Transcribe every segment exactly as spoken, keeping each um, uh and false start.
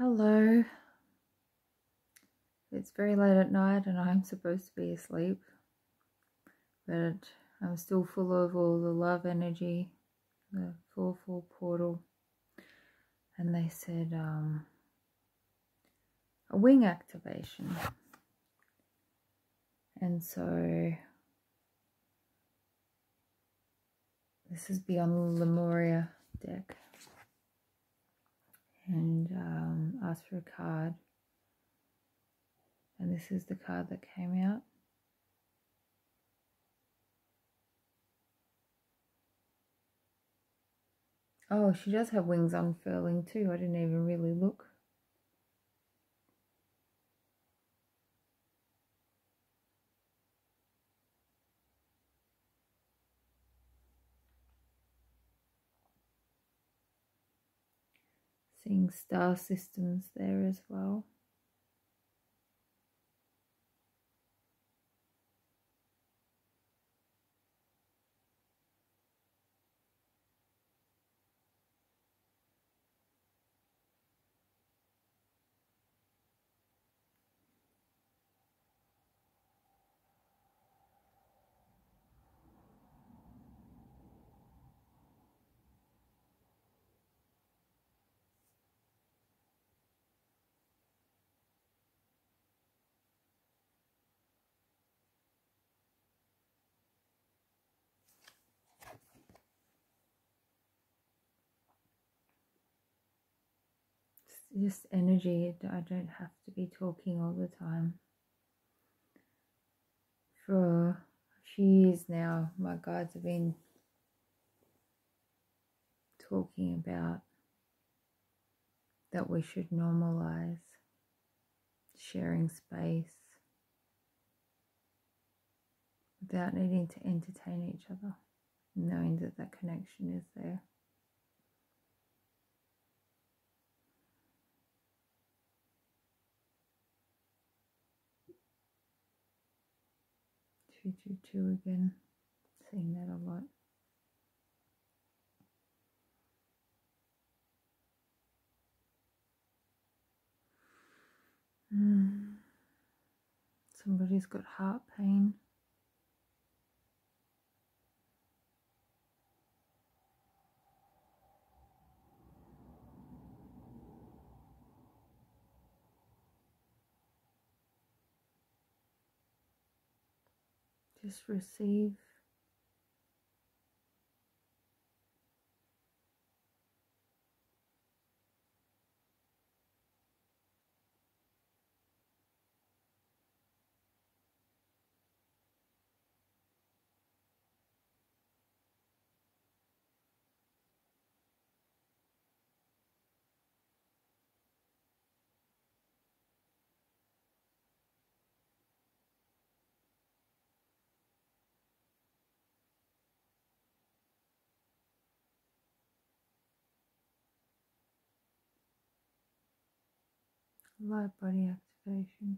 Hello. It's very late at night and I'm supposed to be asleep, but I'm still full of all the love energy, the four four portal, and they said um, a wing activation. And so this is beyond the Lemuria deck, and um, asked for a card, and this is the card that came out. Oh, she does have wings unfurling too. I didn't even really look. Seeing star systems there as well. Just energy. I don't have to be talking all the time. For a few years now, my guides have been talking about that we should normalize sharing space without needing to entertain each other, knowing that that connection is there. two two two again, seeing that a lot. Mm. Somebody's got heart pain. Just receive. Light body activation.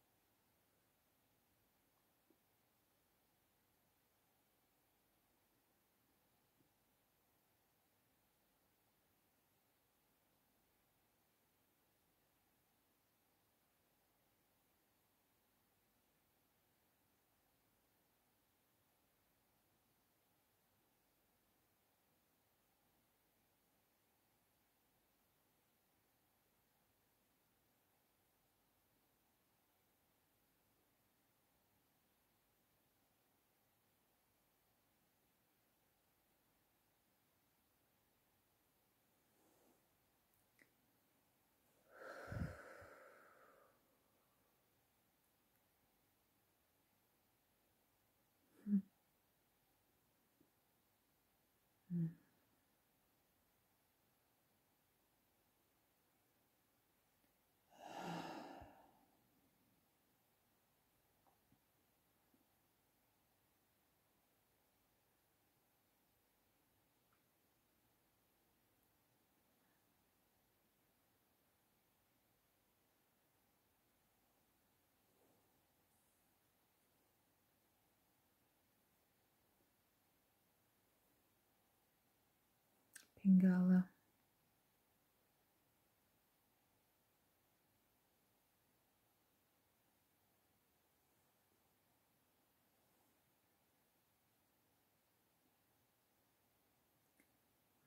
Mm. Mm. Pingala.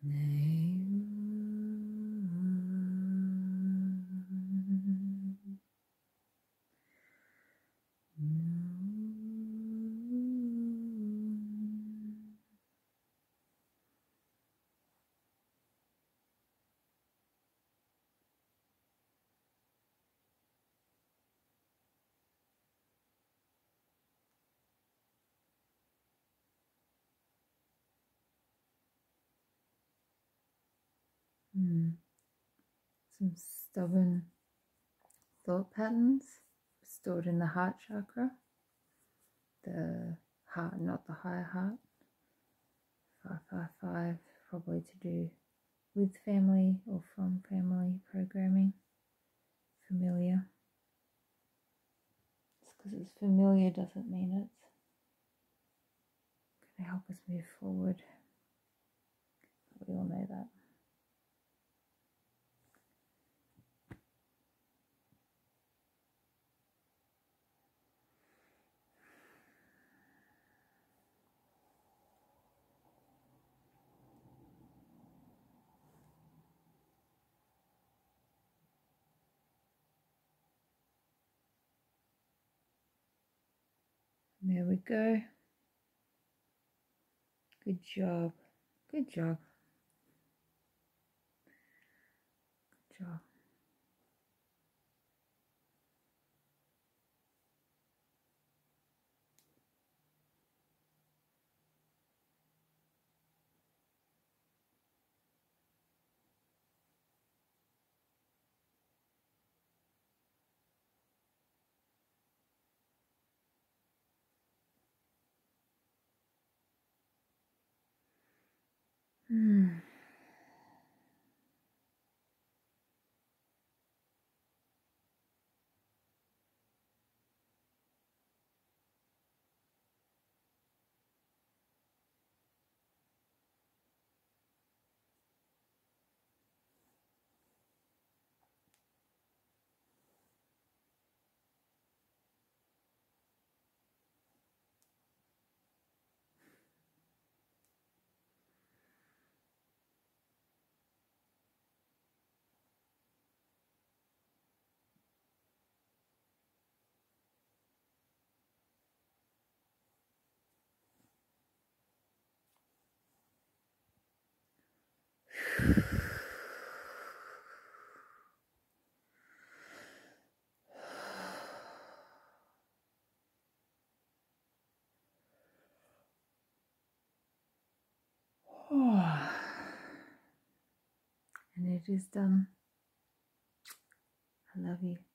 Hmm. Some stubborn thought patterns stored in the heart chakra, the heart, not the higher heart. five five five, probably to do with family or from family programming. Familiar. Just because it's familiar doesn't mean it's going to help us move forward. We all know that. There we go. Good job. Good job. Good job. Hmm. Oh. And it is done. I love you.